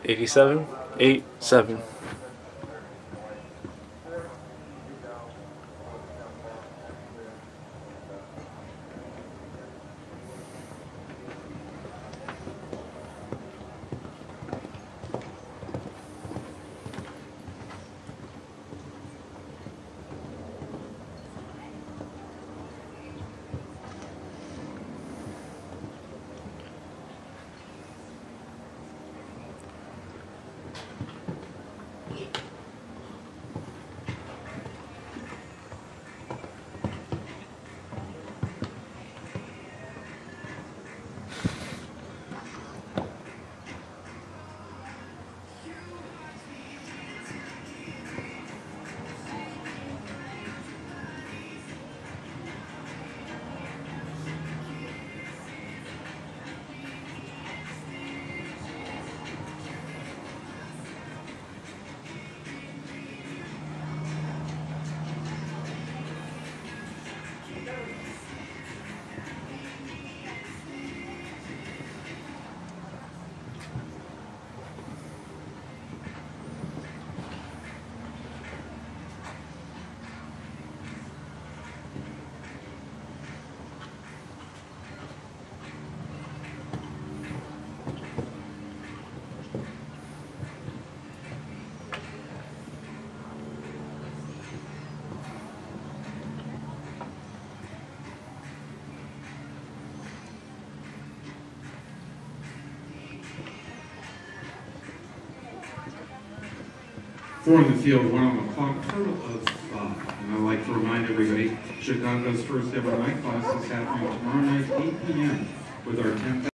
87, 8, 7. Four in the field, one on the clock, total of 5. And I'd like to remind everybody, Chicago's first ever night class is happening tomorrow night, 8 p.m. with our 10,000.